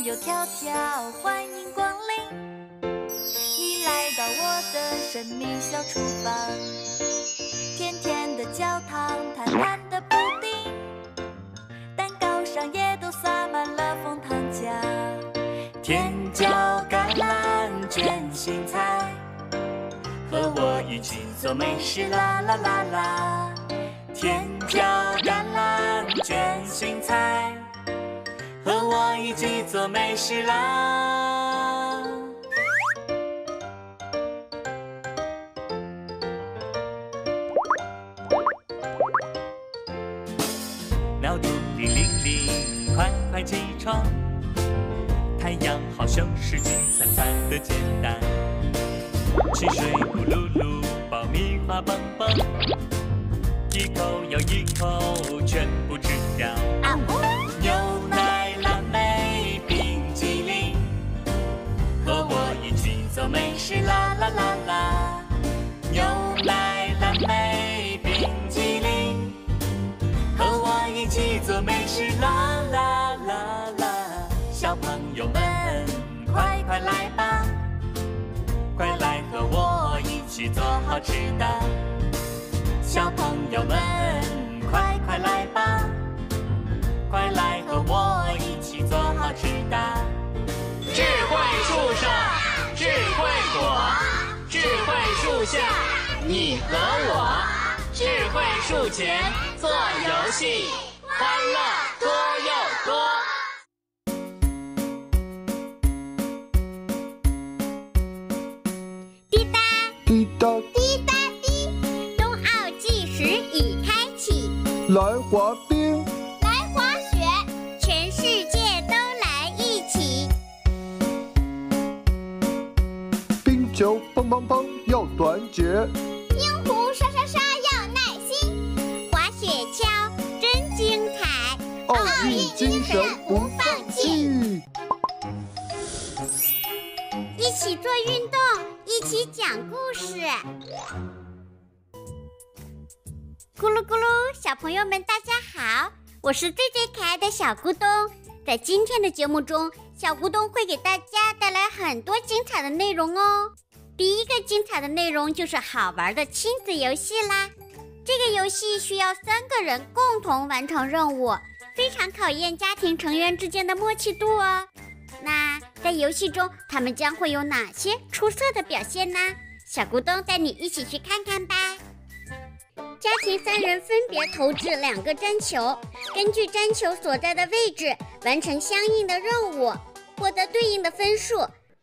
朋友迢迢，欢迎光临。你来到我的神秘小厨房，甜甜的焦糖，弹弹的布丁，蛋糕上也都撒满了枫糖浆。甜椒橄榄卷心菜，和我一起做美食啦啦啦啦。甜椒橄榄卷心菜，和我一起做美食啦。闹钟铃铃铃，快快起床，太阳好像是金灿灿的煎蛋，汽水咕噜噜，爆米花棒棒，一口又一口全部吃掉。牛奶蓝莓冰淇淋，和我一起做美食啦啦啦啦。牛奶蓝莓冰淇淋，和我一起做美食啦啦啦啦。小朋友们快快来吧，快来和我一起做好吃的。小朋友们快快来吧，快来和我一起做好吃的。 智慧树上智慧果，智慧树下你和我，智慧树前做游戏，欢乐多又多。 滴答滴答滴答滴，冬奥计时已开启， 来滑冰， 来滑雪，全世界都来一起。 冰球砰砰砰要团结， 冰壶刷刷刷要耐心，滑雪橇真精彩， 奥运精神不放弃。 一起做运动，一起讲故事。咕噜咕噜，小朋友们大家好，我是最最可爱的小咕咚。在今天的节目中，小咕咚会给大家带来很多精彩的内容哦。第一个精彩的内容就是好玩的亲子游戏啦。这个游戏需要3个人共同完成任务，非常考验家庭成员之间的默契度哦。那在游戏中，他们将会有哪些出色的表现呢？小咕咚带你一起去看看吧。家庭3人分别投掷2个粘球，根据粘球所在的位置完成相应的任务，获得对应的分数。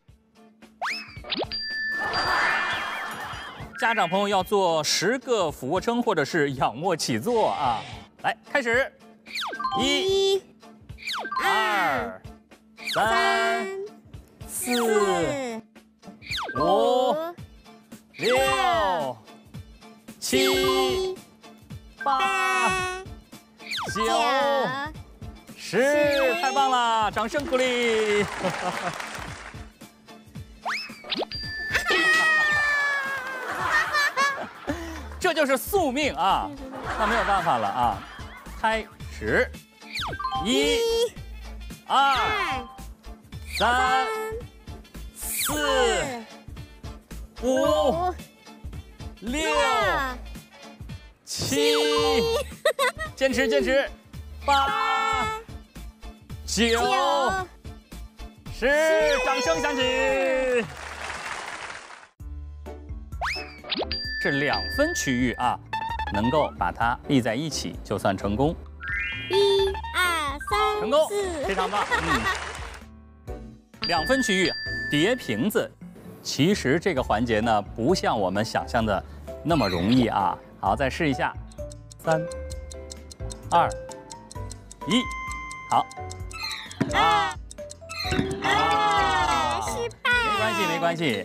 家长朋友要做10个俯卧撑或者是仰卧起坐啊！来，开始，1、2、3、4、5、6、7、8、9、10，太棒了！掌声鼓励。这就是宿命啊！那没有办法了啊！开始，1、2、3、4、5、6、7，坚持坚持，8、9、10，掌声响起。是2分区域啊，能够把它立在一起就算成功。 1、2、3、 成功 4， 非常棒。2分区域叠瓶子，其实这个环节呢，不像我们想象的那么容易啊。好，再试一下，3、2、1，好。 失败。 没关系，没关系。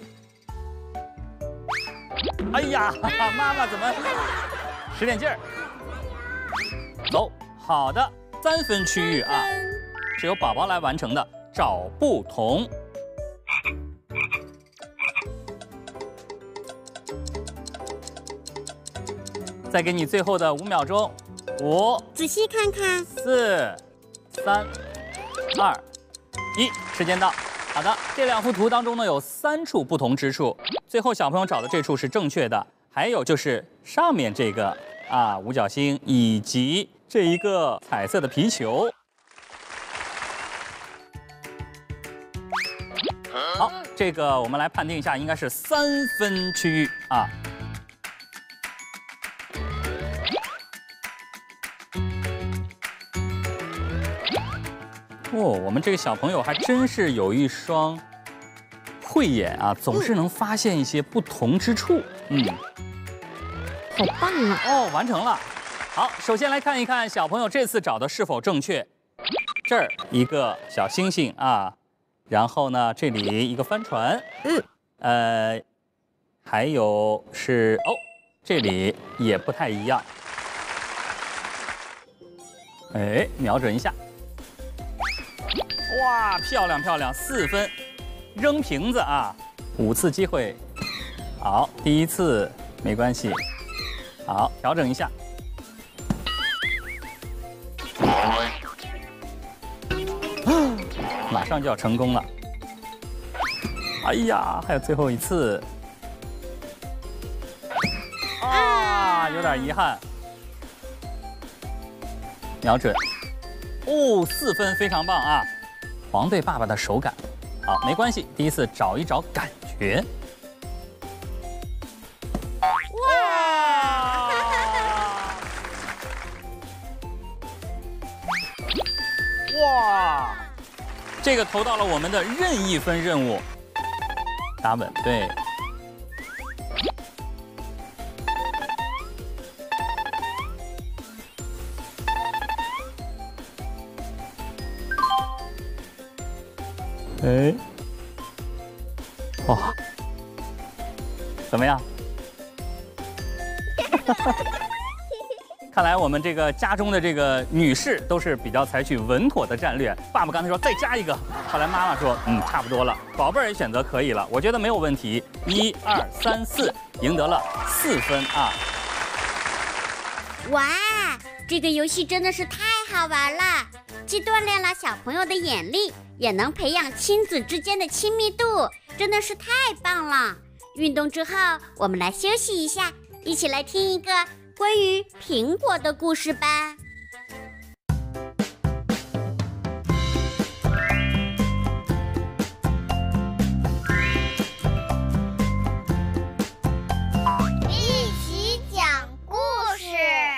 哎呀，妈妈怎么使点劲儿？走，好的，3分区域啊，是由宝宝来完成的，找不同。再给你最后的5秒钟，5、 仔细看看， 4、3、2、1， 时间到。好的，这2幅图当中呢有3处不同之处，最后小朋友找的这处是正确的，还有就是上面这个五角星以及这一个彩色的皮球。好，这个我们来判定一下，应该是3分区域啊。哦，我们这个小朋友还真是有一双慧眼啊，总是能发现一些不同之处。 好棒啊！ 哦，完成了。好，首先来看一看小朋友这次找的是否正确。这儿一个小星星啊，然后呢，这里一个帆船。还有是这里也不太一样。哎，瞄准一下。哇，漂亮漂亮，4分。扔瓶子啊，5次机会。好，第1次没关系。好，调整一下。马上就要成功了。哎呀，还有最后1次。有点遗憾。瞄准。4分，非常棒啊！黄队爸爸的手感。好，没关系，第1次找一找感觉。哇！这个投到了我们的任意分任务，打稳，对。哎，哇，怎么样？看来我们这个家中的这个女士都是比较采取稳妥的战略。爸爸刚才说再加一个，后来妈妈说差不多了。宝贝儿也选择可以了，我觉得没有问题。1、2、3、4，赢得了4分啊！ 哇，这个游戏真的是太好玩了，既锻炼了小朋友的眼力，也能培养亲子之间的亲密度，真的是太棒了。运动之后，我们来休息一下，一起来听一个关于苹果的故事吧。 一起讲故事。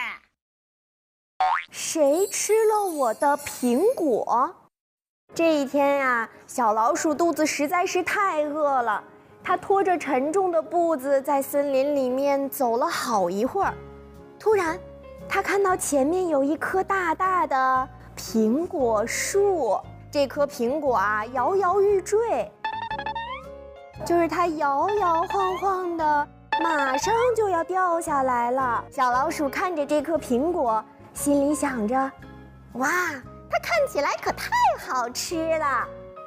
谁吃了我的苹果？这一天呀，小老鼠肚子实在是太饿了，它拖着沉重的步子在森林里面走了好一会儿。突然，它看到前面有一棵大大的苹果树，这颗苹果啊摇摇欲坠，就是它摇摇晃晃的，马上就要掉下来了。小老鼠看着这颗苹果，心里想着：哇，它看起来可太好吃了。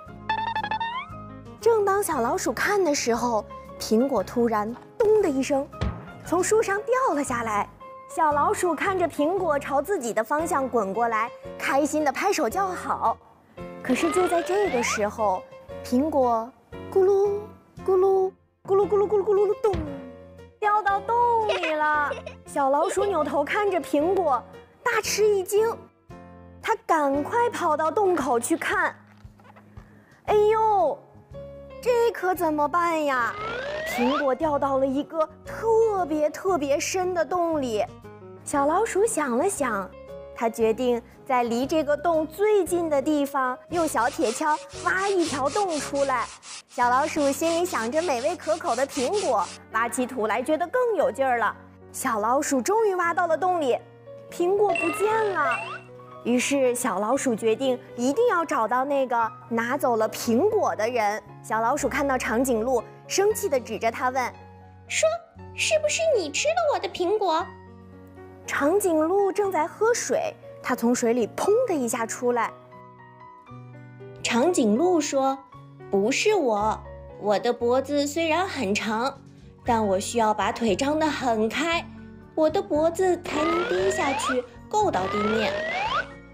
正当小老鼠看的时候，苹果突然咚的一声从树上掉了下来。小老鼠看着苹果朝自己的方向滚过来，开心地拍手叫好。可是就在这个时候，苹果咕噜咕噜咕噜咕噜咕噜咕噜咚，掉到洞里了。小老鼠扭头看着苹果，大吃一惊，它赶快跑到洞口去看。哎呦，这可怎么办呀？苹果掉到了一个特别深的洞里。小老鼠想了想，它决定在离这个洞最近的地方用小铁锹挖一条洞出来。小老鼠心里想着美味可口的苹果，挖起土来觉得更有劲儿了。小老鼠终于挖到了洞里，苹果不见了。于是小老鼠决定一定要找到那个拿走了苹果的人。小老鼠看到长颈鹿，生气地指着它问： 说，是不是你吃了我的苹果？ 长颈鹿正在喝水，它从水里砰的一下出来。 长颈鹿说：不是我，我的脖子虽然很长，但我需要把腿张得很开，我的脖子才能低下去够到地面。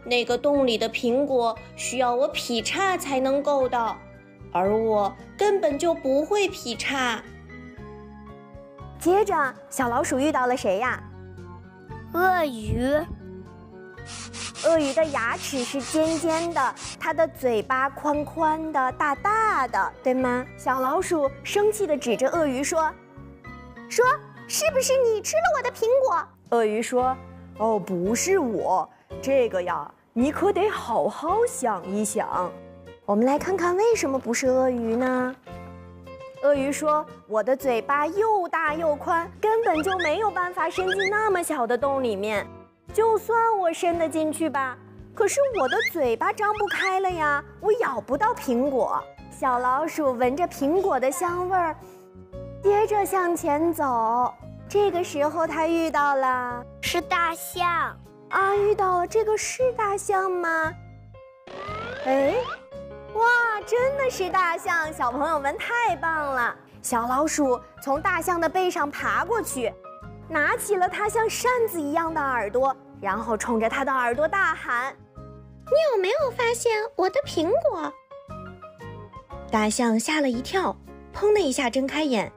那个洞里的苹果需要我劈叉才能够到，而我根本就不会劈叉。 接着，小老鼠遇到了谁呀？ 鳄鱼。 鳄鱼的牙齿是尖尖的，它的嘴巴宽宽的、大大的，对吗？小老鼠生气地指着鳄鱼说：“是不是你吃了我的苹果？”鳄鱼说：“哦，不是我，这个呀，你可得好好想一想。”我们来看看为什么不是鳄鱼呢？鳄鱼说：“我的嘴巴又大又宽，根本就没有办法伸进那么小的洞里面。就算我伸得进去吧，可是我的嘴巴张不开了呀，我咬不到苹果。”小老鼠闻着苹果的香味儿，接着向前走。这个时候，它遇到了是大象啊！遇到了，这个是大象吗？哎，哇，真的是大象！小朋友们太棒了！小老鼠从大象的背上爬过去，拿起了它像扇子一样的耳朵，然后冲着它的耳朵大喊：“ 你有没有发现我的苹果？”大象吓了一跳，砰的一下睁开眼。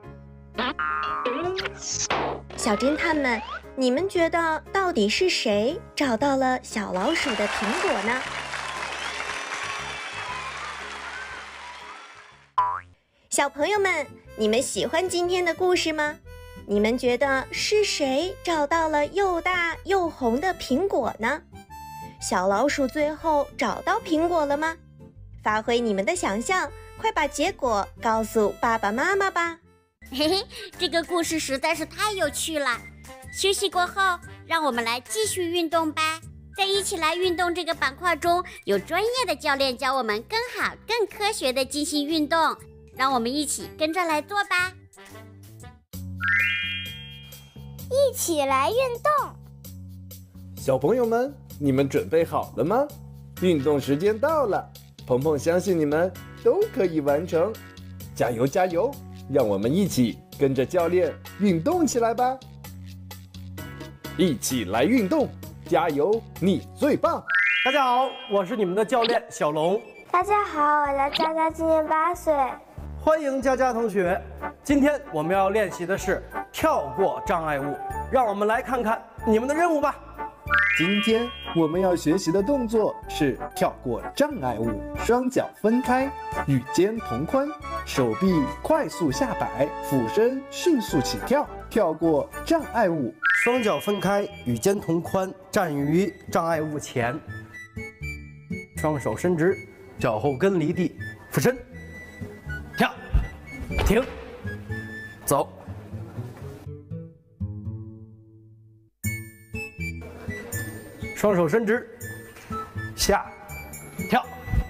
小侦探们，你们觉得到底是谁找到了小老鼠的苹果呢？小朋友们，你们喜欢今天的故事吗？你们觉得是谁找到了又大又红的苹果呢？小老鼠最后找到苹果了吗？发挥你们的想象，快把结果告诉爸爸妈妈吧。 嘿嘿，这个故事实在是太有趣了。休息过后，让我们来继续运动吧。在一起来运动这个板块中，有专业的教练教我们更好、更科学地进行运动，让我们一起跟着来做吧。 一起来运动。 小朋友们，你们准备好了吗？运动时间到了，鹏鹏相信你们都可以完成，加油加油！让我们一起跟着教练运动起来吧！一起来运动，加油，你最棒！ 大家好，我是你们的教练小龙。 大家好，我叫佳佳，今年8岁。 欢迎佳佳同学。今天我们要练习的是跳过障碍物，让我们来看看你们的任务吧。 今天我们要学习的动作是跳过障碍物，双脚分开，与肩同宽，手臂快速下摆，俯身迅速起跳，跳过障碍物。 双脚分开，与肩同宽，站于障碍物前，双手伸直，脚后跟离地，俯身，跳，停，走。双手伸直，下，跳。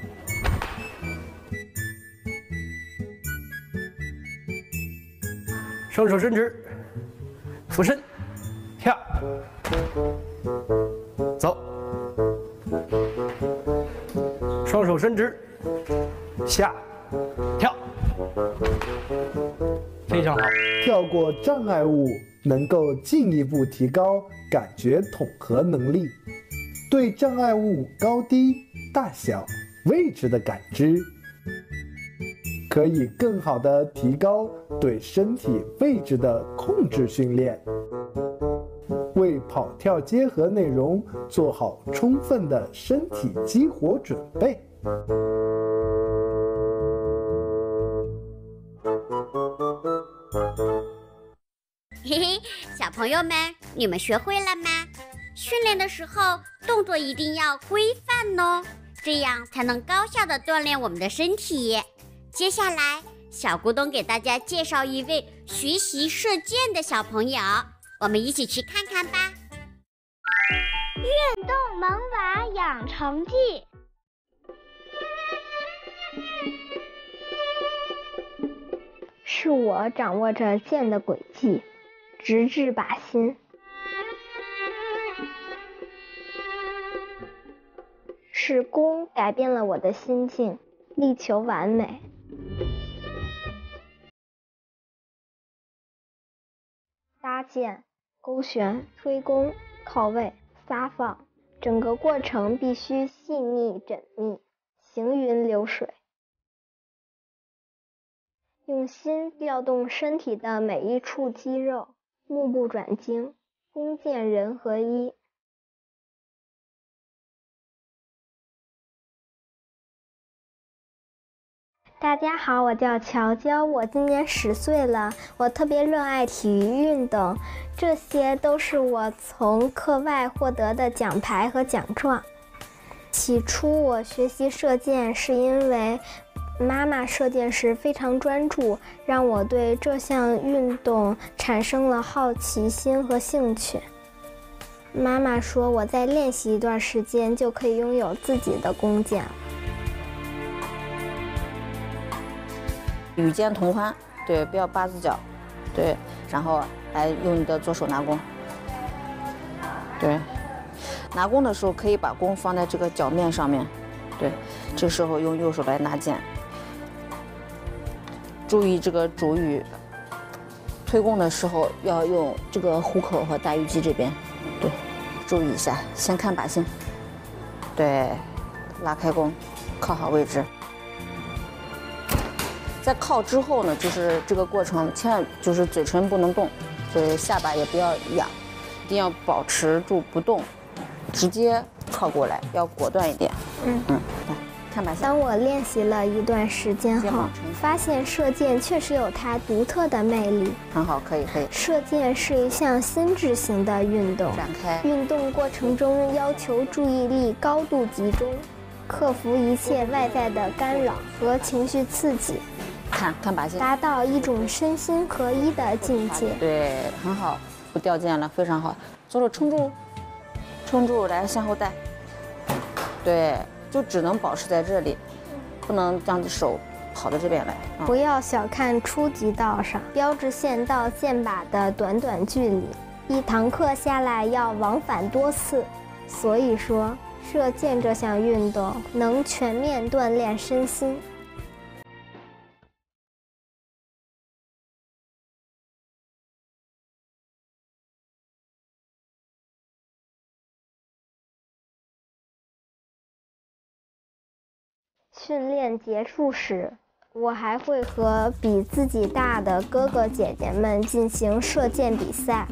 双手伸直，俯身，跳，走。双手伸直，下，跳，非常好。 跳过障碍物能够进一步提高感觉统合能力，对障碍物高低、大小、位置的感知，可以更好地提高对身体位置的控制训练，为跑跳结合内容做好充分的身体激活准备。 嘿嘿，小朋友们，你们学会了吗？训练的时候，动作一定要规范哦，这样才能高效地锻炼我们的身体。接下来，小咕咚给大家介绍一位学习射箭的小朋友，我们一起去看看吧。 运动萌娃养成记。是我掌握着箭的轨迹，直至靶心。是弓改变了我的心境，力求完美。搭箭、勾旋、推弓、靠位、撒放、 整个过程必须细腻缜密，行云流水。用心调动身体的每一处肌肉，目不转睛，弓箭人合一。大家好，我叫乔娇，我今年10岁了。我特别热爱体育运动，这些都是我从课外获得的奖牌和奖状。起初我学习射箭是因为妈妈射箭时非常专注，让我对这项运动产生了好奇心和兴趣。妈妈说我再练习一段时间就可以拥有自己的弓箭。 与肩同宽，对，不要八字脚，对，然后来用你的左手拿弓，对，拿弓的时候可以把弓放在这个脚面上面，对，这时候用右手来拿箭，注意这个主语，推弓的时候要用这个虎口和大鱼际这边，对，注意一下，先看靶心，对，拉开弓，靠好位置。在靠之后呢，就是这个过程，千万就是嘴唇不能动，对，下巴也不要仰，一定要保持住不动，直接靠过来，要果断一点。来看靶心。 当我练习了一段时间后，发现射箭确实有它独特的魅力。 很好，可以。 射箭是一项心智型的运动， 展开。 运动过程中要求注意力高度集中，克服一切外在的干扰和情绪刺激。 看靶心， 达到一种身心合一的境界。 对，很好，不掉箭了，非常好。左手撑住，来向后带。对，就只能保持在这里，不能让手跑到这边来。 不要小看初级道上标志线到箭靶的短短距离，一堂课下来要往返多次。所以说，射箭这项运动能全面锻炼身心。训练结束时，我还会和比自己大的哥哥姐姐们进行射箭比赛，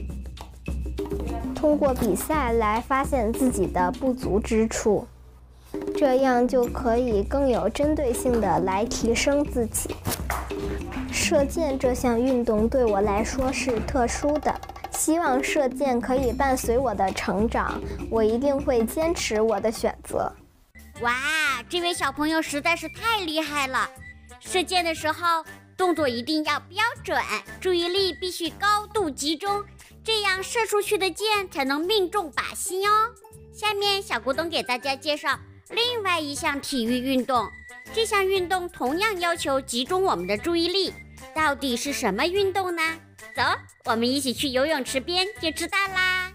通过比赛来发现自己的不足之处，这样就可以更有针对性的来提升自己。射箭这项运动对我来说是特殊的，希望射箭可以伴随我的成长，我一定会坚持我的选择。 哇，这位小朋友实在是太厉害了！射箭的时候，动作一定要标准，注意力必须高度集中，这样射出去的箭才能命中靶心哦。下面小咕咚给大家介绍另外一项体育运动，这项运动同样要求集中我们的注意力，到底是什么运动呢？走，我们一起去游泳池边就知道啦。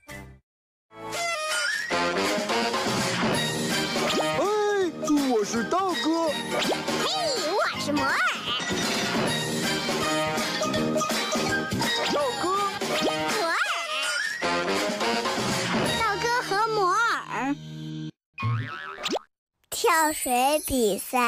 我是道哥。 嘿，我是摩尔。 道哥。 摩尔。道哥和摩尔。跳水比赛。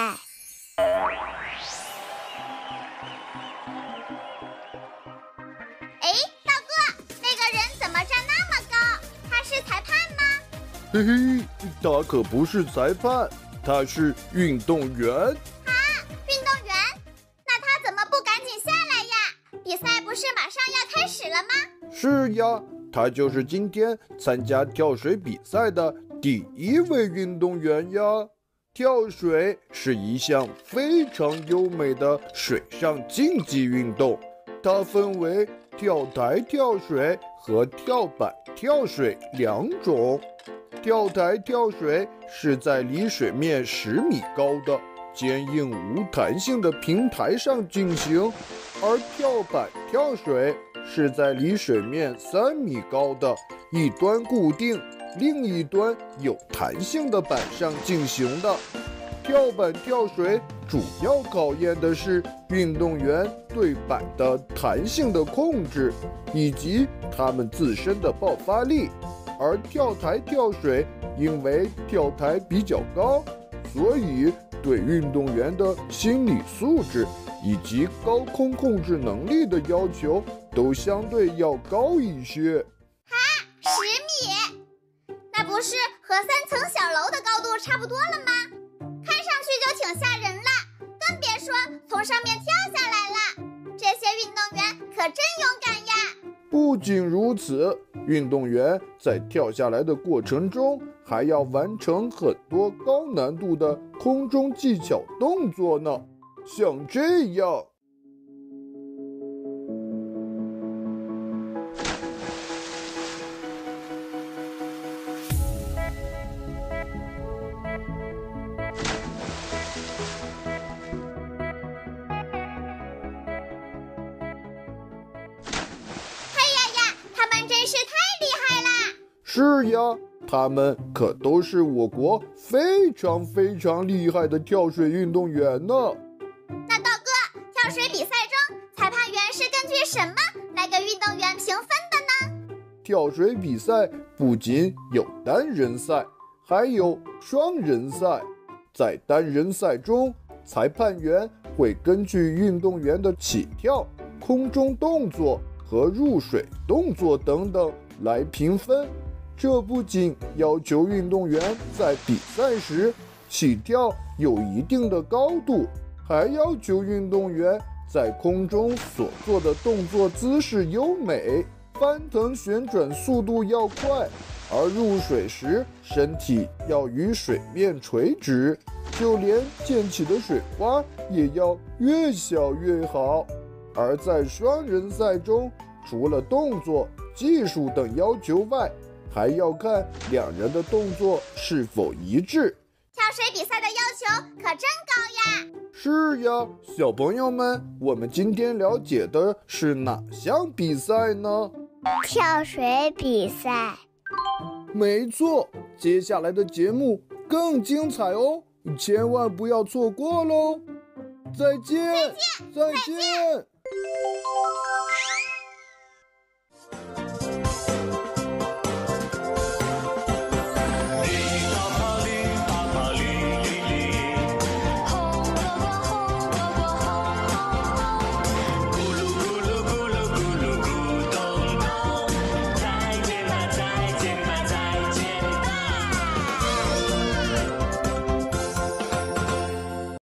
哎，道哥，那个人怎么站那么高？他是裁判吗？ 嘿嘿，他可不是裁判。他是运动员啊！运动员？那他怎么不赶紧下来呀？比赛不是马上要开始了吗？ 是呀，他就是今天参加跳水比赛的第一位运动员呀。跳水是一项非常优美的水上竞技运动，它分为跳台跳水和跳板跳水2种。跳台跳水是在离水面10米高的坚硬无弹性的平台上进行，而跳板跳水是在离水面3米高的一端固定、另一端有弹性的板上进行的。跳板跳水主要考验的是运动员对板的弹性的控制，以及他们自身的爆发力。 而跳台跳水因为跳台比较高，所以对运动员的心理素质以及高空控制能力的要求都相对要高一些。 10米，那不是和3层小楼的高度差不多了吗？看上去就挺吓人了，更别说从上面跳下来了。这些运动员可真勇敢呀！ 不仅如此，运动员在跳下来的过程中，还要完成很多高难度的空中技巧动作呢，像这样。是呀，他们可都是我国非常非常厉害的跳水运动员呢。 那道哥，跳水比赛中，裁判员是根据什么来给运动员评分的呢？ 跳水比赛不仅有单人赛，还有双人赛。在单人赛中，裁判员会根据运动员的起跳、空中动作和入水动作等等来评分。这不仅要求运动员在比赛时起跳有一定的高度，还要求运动员在空中所做的动作姿势优美，翻腾旋转速度要快，而入水时身体要与水面垂直，就连溅起的水花也要越小越好。而在双人赛中，除了动作、技术等要求外，还要看两人的动作是否一致。 跳水比赛的要求可真高呀！ 是呀，小朋友们，我们今天了解的是哪项比赛呢？ 跳水比赛。 没错，接下来的节目更精彩哦，千万不要错过喽！再见，再见。